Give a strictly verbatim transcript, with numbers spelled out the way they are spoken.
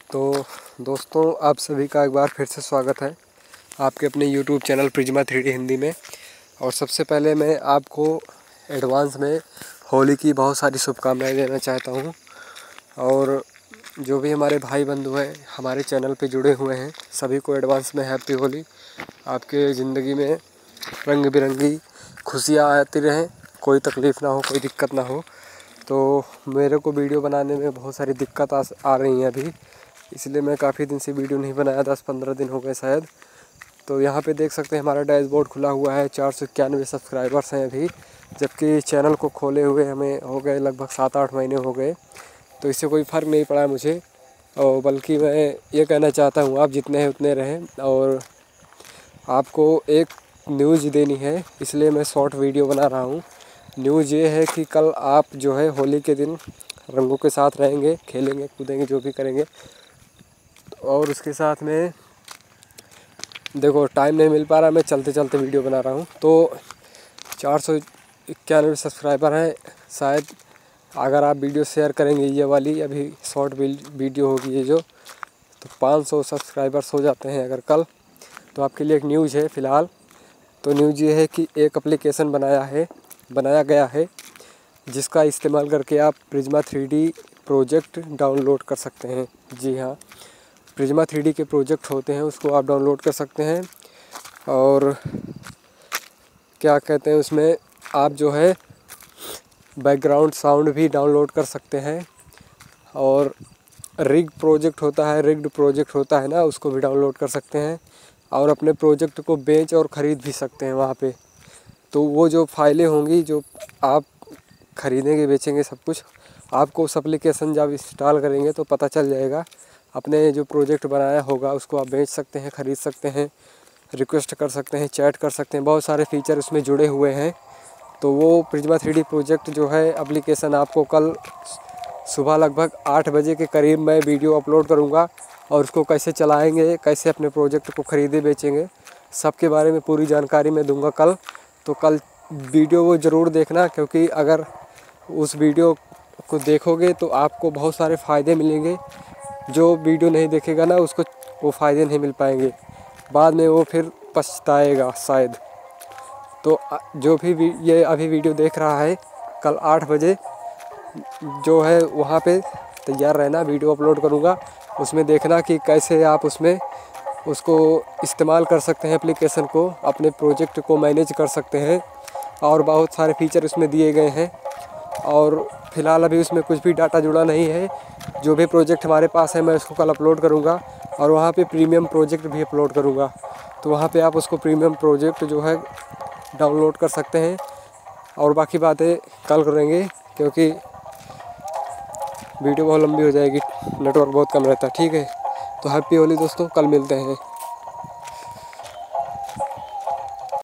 तो दोस्तों, आप सभी का एक बार फिर से स्वागत है आपके अपने YouTube channel Prisma three D Hindi में। और सबसे पहले मैं आपको एडवांस में होली की बहुत सारी शुभकामनाएं देना चाहता हूं। और जो भी हमारे भाई बंधु हैं हमारे चैनल पे जुड़े हुए हैं, सभी को एडवांस में हैप्पी होली। आपके ज़िंदगी में रंग बिरंगी खुशियाँ आती रहें, कोई तकलीफ़ ना हो, कोई दिक्कत ना हो। तो मेरे को वीडियो बनाने में बहुत सारी दिक्कत आ, आ रही हैं अभी, इसलिए मैं काफ़ी दिन से वीडियो नहीं बनाया, दस पंद्रह दिन हो गए शायद। तो यहाँ पे देख सकते हैं हमारा डैशबोर्ड खुला हुआ है, चार सौ इक्यानवे सब्सक्राइबर्स हैं अभी, जबकि चैनल को खोले हुए हमें हो गए लगभग सात आठ महीने हो गए। तो इससे कोई फ़र्क नहीं पड़ा मुझे, और बल्कि मैं ये कहना चाहता हूँ आप जितने हैं उतने रहें। और आपको एक न्यूज़ देनी है, इसलिए मैं शॉर्ट वीडियो बना रहा हूँ। न्यूज़ ये है कि कल आप जो है होली के दिन रंगों के साथ रहेंगे, खेलेंगे कूदेंगे, जो भी करेंगे। और उसके साथ में देखो टाइम नहीं मिल पा रहा, मैं चलते चलते वीडियो बना रहा हूँ। तो चार सौ इक्यानवे सब्सक्राइबर हैं शायद। अगर आप वीडियो शेयर करेंगे, ये वाली अभी शॉर्ट वीडियो होगी ये जो, तो पाँच सौ सब्सक्राइबर्स हो जाते हैं अगर कल। तो आपके लिए एक न्यूज़ है फ़िलहाल। तो न्यूज़ ये है कि एक एप्लीकेशन बनाया है बनाया गया है जिसका इस्तेमाल करके आप Prisma three D project download कर सकते हैं। जी हाँ, प्रिज्मा थ्री डी के प्रोजेक्ट होते हैं, उसको आप डाउनलोड कर सकते हैं। और क्या कहते हैं, उसमें आप जो है बैकग्राउंड साउंड भी डाउनलोड कर सकते हैं। और रिग प्रोजेक्ट होता है रिग्ड प्रोजेक्ट होता है ना, उसको भी डाउनलोड कर सकते हैं। और अपने प्रोजेक्ट को बेच और ख़रीद भी सकते हैं वहाँ पे। तो वो जो फाइलें होंगी जो आप ख़रीदेंगे बेचेंगे सब कुछ, आपको उस एप्लीकेशन जब इंस्टॉल करेंगे तो पता चल जाएगा। अपने जो प्रोजेक्ट बनाया होगा उसको आप बेच सकते हैं, ख़रीद सकते हैं, रिक्वेस्ट कर सकते हैं, चैट कर सकते हैं। बहुत सारे फीचर उसमें जुड़े हुए हैं। तो वो प्रिज्मा थ्री डी प्रोजेक्ट जो है एप्लीकेशन आपको कल सुबह लगभग आठ बजे के करीब मैं वीडियो अपलोड करूँगा। और उसको कैसे चलाएँगे, कैसे अपने प्रोजेक्ट को ख़रीदे बेचेंगे, सबके बारे में पूरी जानकारी मैं दूँगा कल। तो कल वीडियो वो ज़रूर देखना, क्योंकि अगर उस वीडियो को देखोगे तो आपको बहुत सारे फ़ायदे मिलेंगे। जो वीडियो नहीं देखेगा ना, उसको वो फ़ायदे नहीं मिल पाएंगे, बाद में वो फिर पछताएगा शायद। तो जो भी ये अभी वीडियो देख रहा है, कल आठ बजे जो है वहाँ पे तैयार रहना, वीडियो अपलोड करूँगा। उसमें देखना कि कैसे आप उसमें उसको इस्तेमाल कर सकते हैं, एप्लीकेशन को, अपने प्रोजेक्ट को मैनेज कर सकते हैं। और बहुत सारे फीचर उसमें दिए गए हैं। और फ़िलहाल अभी उसमें कुछ भी डाटा जुड़ा नहीं है। जो भी प्रोजेक्ट हमारे पास है मैं उसको कल अपलोड करूँगा। और वहाँ पे प्रीमियम प्रोजेक्ट भी अपलोड करूँगा। तो वहाँ पे आप उसको प्रीमियम प्रोजेक्ट जो है डाउनलोड कर सकते हैं। और बाकी बातें कल करेंगे, क्योंकि वीडियो बहुत लंबी हो जाएगी, नेटवर्क बहुत कम रहता है। ठीक है, तो हैप्पी होली दोस्तों, कल मिलते हैं।